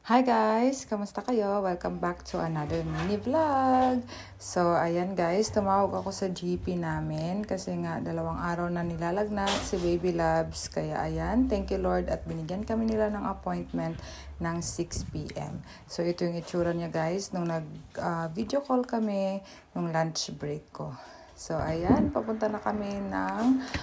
Hi guys! Kamusta kayo? Welcome back to another mini vlog! So, ayan guys, tumawag ako sa GP namin kasi nga 2 araw na nilalagnat si Baby Loves. Kaya ayan, thank you Lord at binigyan kami nila ng appointment ng 6 p.m. So, ito yung itsura niya guys nung nag-video call kami nung lunch break ko. So, ayan, papunta na kami ng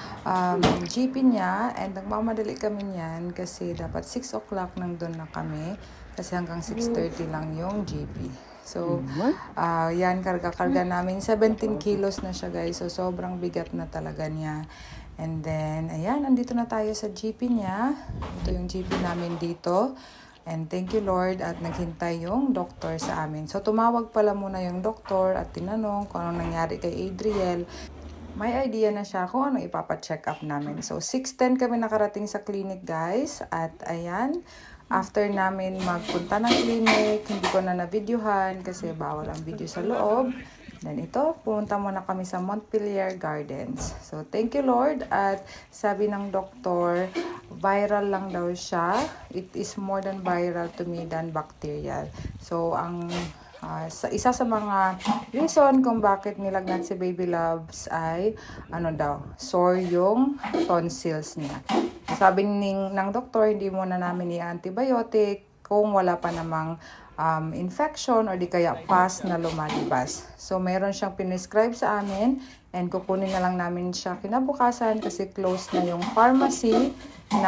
GP niya and nagmamadali kami niyan kasi dapat 6 o'clock nandun na kami kasi hanggang 6:30 lang yung GP. So, yan, karga-karga namin. 17 kilos na siya guys. So, sobrang bigat na talaga niya. And then, ayan, andito na tayo sa GP niya. Ito yung GP namin dito. And thank you Lord at naghintay yung doktor sa amin. So tumawag pala muna yung doktor at tinanong kung anong nangyari kay Adriel. May idea na siya kung ano ipapacheck up namin. So 6:10 kami nakarating sa clinic guys. At ayan, after namin magpunta ng clinic, hindi ko na na-videohan kasi bawal ang video sa loob. Then ito, pumunta muna kami sa Montpelier Gardens. So thank you Lord at sabi ng doktor, viral lang daw siya. It is more than viral to me than bacterial. So ang isa sa mga reason kung bakit nilagnat si Baby Loves ay ano daw, sore yung tonsils niya. Sabi ng doktor, hindi muna namin i-antibiotic kung wala pa namang infection or di kaya pus na lumalabas. So, meron siyang pinescribe sa amin and kukunin na lang namin siya kinabukasan kasi close na yung pharmacy na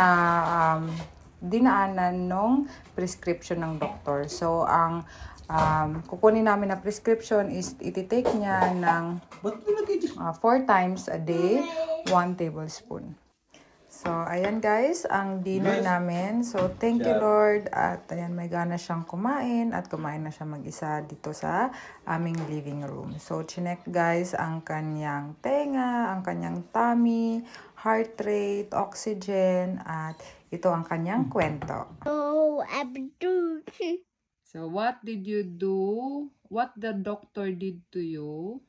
dinaanan nung prescription ng doktor. So, ang kukunin namin na prescription is ititake niya ng 4 times a day, 1 tablespoon. So, ayan guys, ang dinner namin. So, thank you Lord. At ayan, may gana siyang kumain at kumain na siya mag-isa dito sa aming living room. So, chinek guys ang kanyang tenga, ang kanyang tummy, heart rate, oxygen, at ito ang kanyang kwento. Oh, Abdul. So, what did you do? What the doctor did to you?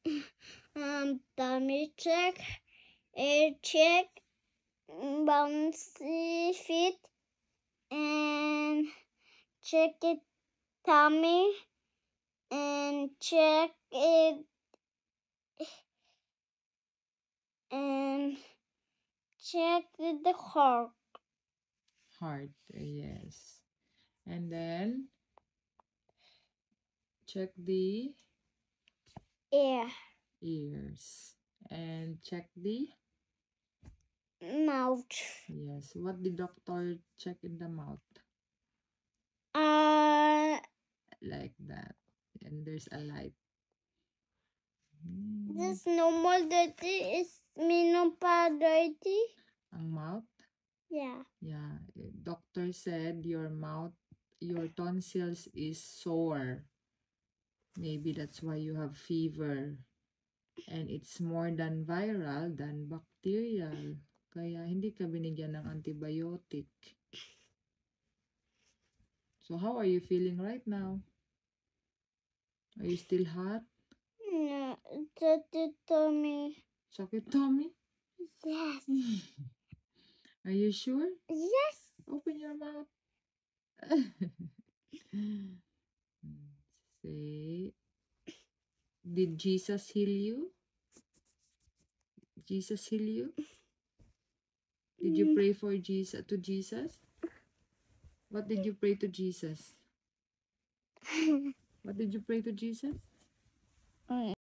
Tummy check, air check, bouncy feet, and check it tummy, and check it, and check the heart. Heart, yes. And then, check the Ear, ears. And check the mouth. yes. What the doctor check in the mouth? Like that. And there's a light. This normal dirty is minopa dirty. Ang mouth? Yeah. Yeah. Doctor said your mouth, your tonsils is sore. Maybe that's why you have fever. And it's more than viral than bacterial. Kaya hindi ka binigyan ng antibiotic. So how are you feeling right now? Are you still hot? No, dirty tummy. Sakit tummy? Yes. Are you sure? Yes. Open your mouth. Say, did Jesus heal you? Jesus heal you? Did you pray for Jesus to Jesus? What did you pray to Jesus? What did you pray to Jesus?